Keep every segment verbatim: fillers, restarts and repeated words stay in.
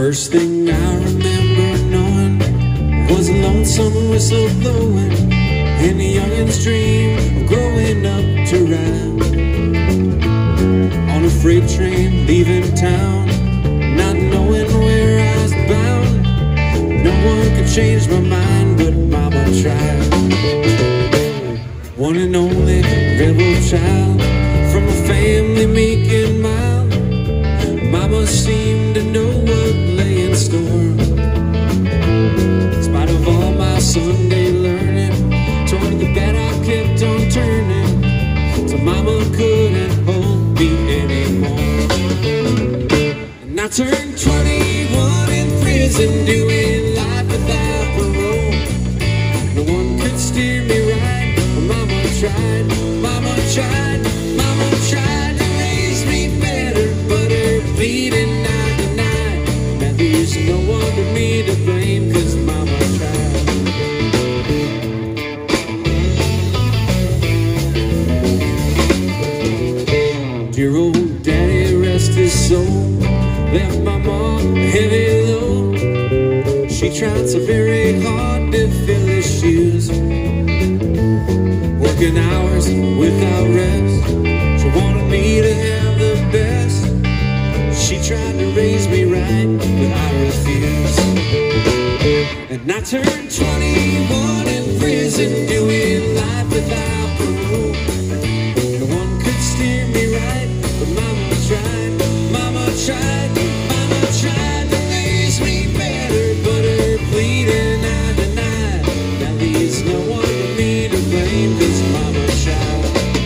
First thing I remember knowing was a lonesome whistle blowing, and a youngin's dream of growing up to ride on a freight train leaving town, not knowing where I was bound. No one could change my mind, but Mama tried. One and only rebel child from a family meek and mild, Mama seemed to know what lay in store. In spite of all my Sunday learning, toward the bed I kept on turning, so Mama couldn't hold me anymore. And I turned twenty-one in prison, doing life without parole. No one could steer me right, but Mama tried, Mama tried, Mama tried to raise me better, but her bleeding I denied. Now there's no one but me to blame, 'cause Mama tried. Dear old Daddy, rest his soul, left my mom a heavy load. She tried so very hard to fill his shoes, working hours without rest. She wanted me to have the best. She tried to raise me right, but I refused. And I turned twenty-one in prison, doing life without parole. No one could steer me right, but Mama tried, Mama tried, Mama tried to raise me better, but her bleeding I denied. Now there's no one but me to blame, 'cause Mama tried.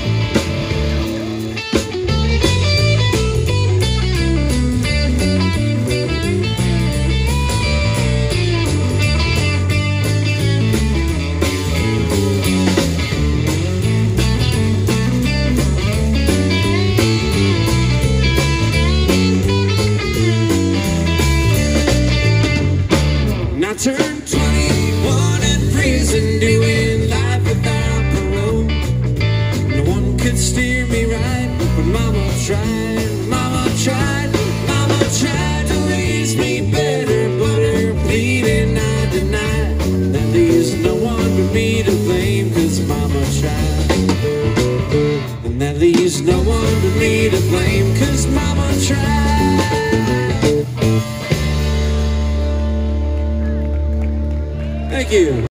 I turned twenty-one in prison, doing life without parole. No one could steer me right, but Mama tried, Mama tried, Mama tried to raise me better, but her bleeding I denied. That there's no one but me to blame, 'cause Mama tried. And that leaves no one but me to blame, 'cause Mama tried. Thank you.